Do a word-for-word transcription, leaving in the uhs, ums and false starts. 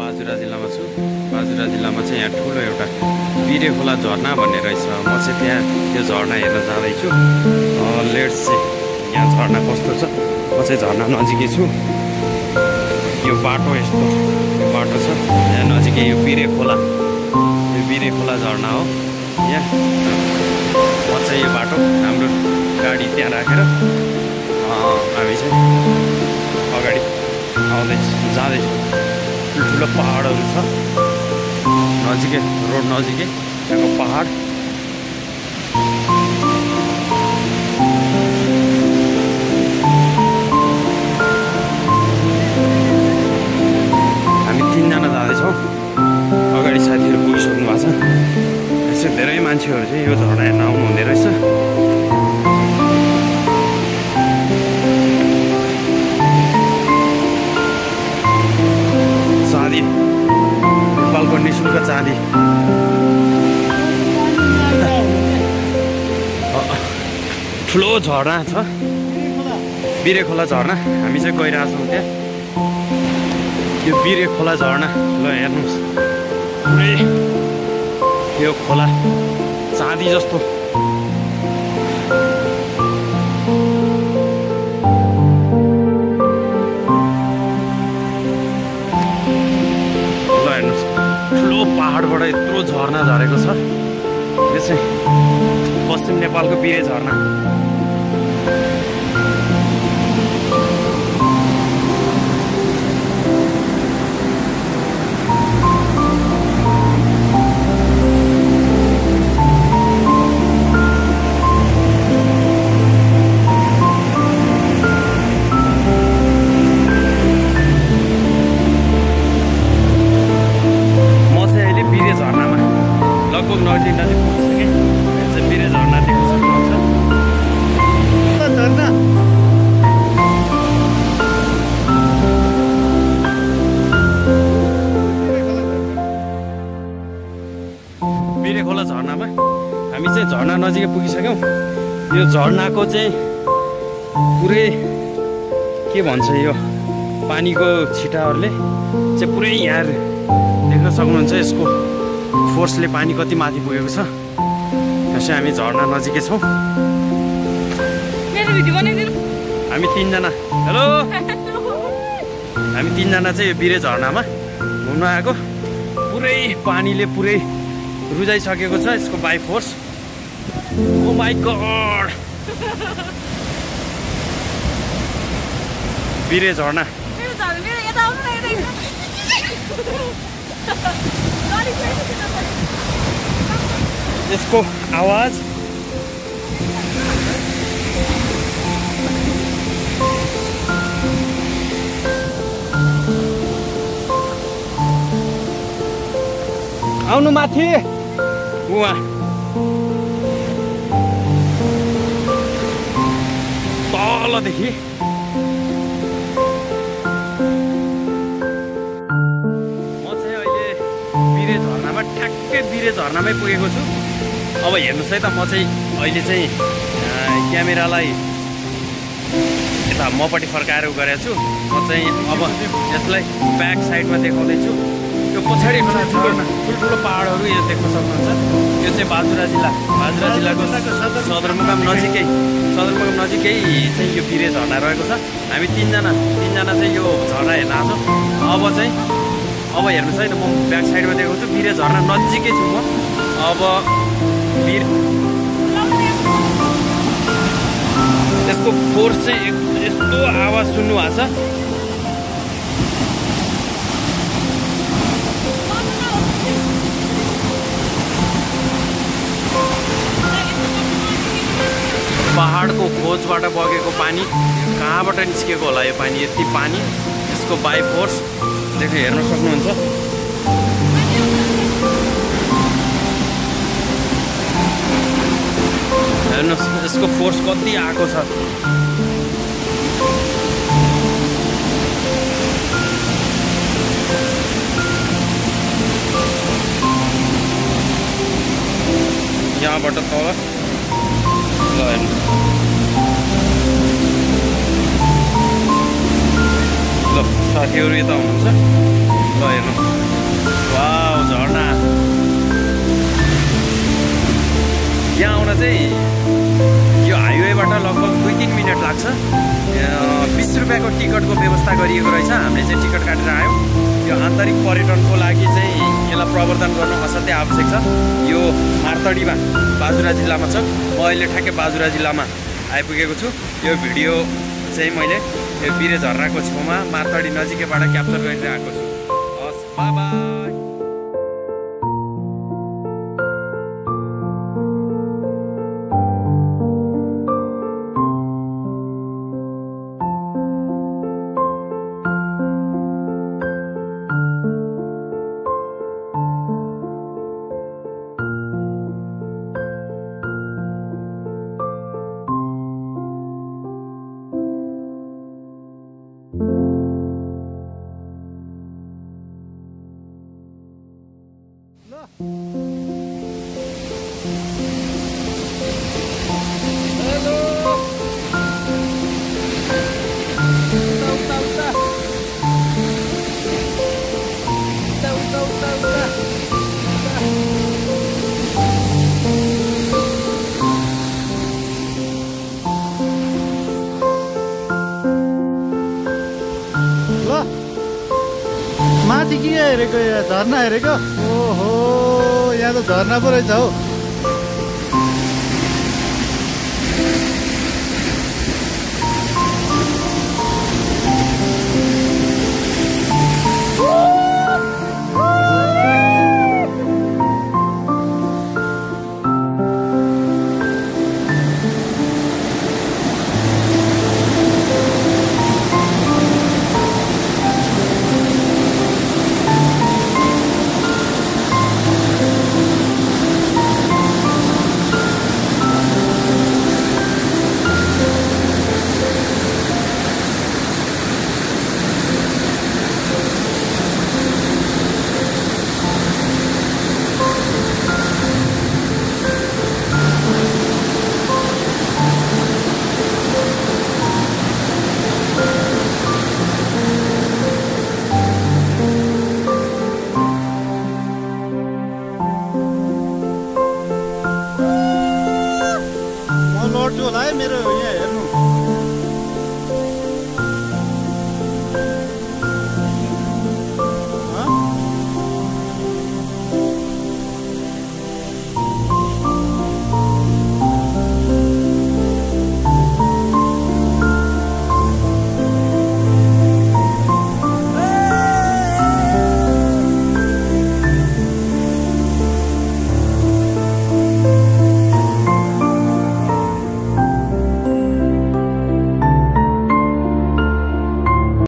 बाजुरा जिल्लामा छु। बाजुरा जिल्लामा चाहिँ यहाँ ठुलो एउटा बिरे खोला झरना भन्ने रहेछ। म चाहिँ त्यहाँ त्यो झरना हेर्न जाँदैछु। लेट्स चाहिँ यहाँ झरना कस्तो छ। म चाहिँ झरना नजिकै छु। यो बाटो यस्तो यो बाटो छ यहाँ नजिकै। यो बिरे खोला यो बिरे खोला झरना हो यहाँ। म चाहिँ यो बाटो हाम्रो गाडी त्यहाँ राखेर हामी चाहिँ अगाडि आउँदैछु जाँदैछु। ठुल्ठुलो पहाडहरू छ नजिकै, रोड नजिकै त्यहाँको पहाड। हामी तिनजना जाँदैछौँ। अगाडि साथीहरू पुगिसक्नु भएको छ। यसो धेरै मान्छेहरू चाहिँ यो झरना हेर्न आउनु हुँदै रहेछ। चाँदी नेपालको निःशुल्क चाँदी ठुलो झरना छ बिरे खोला झरना। हामी चाहिँ गइरहेछौँ त्यहाँ। यो बिरे खोला झरना ल हेर्नुहोस् पुरै यो खोला चाँदी जस्तो। ठुलो पहाडबाट यत्रो झरना झरेको छ। यो चाहिँ पश्चिम नेपालको बिरे झरना। लगभग नजिक नजिक पुगिसकेँ। यहाँ चाहिँ बिरे झरना देख्न सक्नुहुन्छ। झरना बिरे खोला झरनामा हामी चाहिँ झरना नजिकै पुगिसक्यौँ। यो झरनाको चाहिँ पुरै के भन्छ यो पानीको छिटाहरूले चाहिँ पुरै यहाँ देख्न सक्नुहुन्छ। यसको फोर्सले पानी कति माथि पुगेको छ। यहाँ चाहिँ हामी झरना नजिकै छौँ। हामी तिनजना हेलो हामी तिनजना चाहिँ यो बिरे झरनामा घुम्न आएको। पुरै पानीले पुरै रुजाइसकेको छ यसको by force. Oh my god Bire झरना। यसको आवाज आउनु माथि उहाँ तलदेखि। ठ्याक्कै बिरे झरनामै पुगेको छु। अब हेर्नुहोस् है त म चाहिँ अहिले चाहिँ क्यामेरालाई यता मपट्टि फर्काएर गरेको छु। म चाहिँ अब यसलाई ब्याक साइडमा देखाउँदैछु। यो पछाडि झरना ठुल्ठुलो पहाडहरू यो देख्न सक्नुहुन्छ। यो चाहिँ बाजुरा जिल्ला बाजुरा जिल्लाको सदरमुकाम नजिकै सदरमुकाम नजिकै चाहिँ यो बिरे झरना रहेको छ। हामी तिनजना तिनजना चाहिँ यो झरना हेर्न आउँछौँ। अब चाहिँ अब हेर्नुहोस् है त म ब्याक साइडमा देखाउँछु। बिरे झरना नजिकै छु म। अब बिर यसको फोर्स चाहिँ यस्तो आवाज सुन्नु भएको छ। पहाडको खोजबाट बगेको पानी कहाँबाट निस्केको होला यो पानी। यति पानी यसको बाई फोर्स देखि हेर्न सक्नुहुन्छ। हेर्नुहोस् यसको फोर्स कति आएको छ। यहाँबाट तल ल हेर्नु ल साथीहरू यता हुनुहुन्छ ल हेर्नुहोस् वाउ झरना यहाँ आउन चाहिँ यो हाइवेबाट लगभग दुई तिन मिनट लाग्छ बिस रुपियाँको टिकटको व्यवस्था गरिएको रहेछ हामीले चाहिँ टिकट काटेर आयौँ यो आन्तरिक पर्यटनको लागि चाहिँ यसलाई प्रवर्धन गर्नु असाध्यै आवश्यक छ यो मार्तडीमा बाजुरा जिल्लामा छ म अहिले ठ्याक्कै बाजुरा जिल्लामा आइपुगेको छु यो भिडियो चाहिँ मैले यो बिरे झरनाको छेउमा मार्तडी नजिकैबाट क्याप्चर गरेर आएको छु हस् बाई बाई माथि के हेरेको यहाँ झर्ना हेरेको ओहो यहाँ त झर्ना पो रहेछ हौ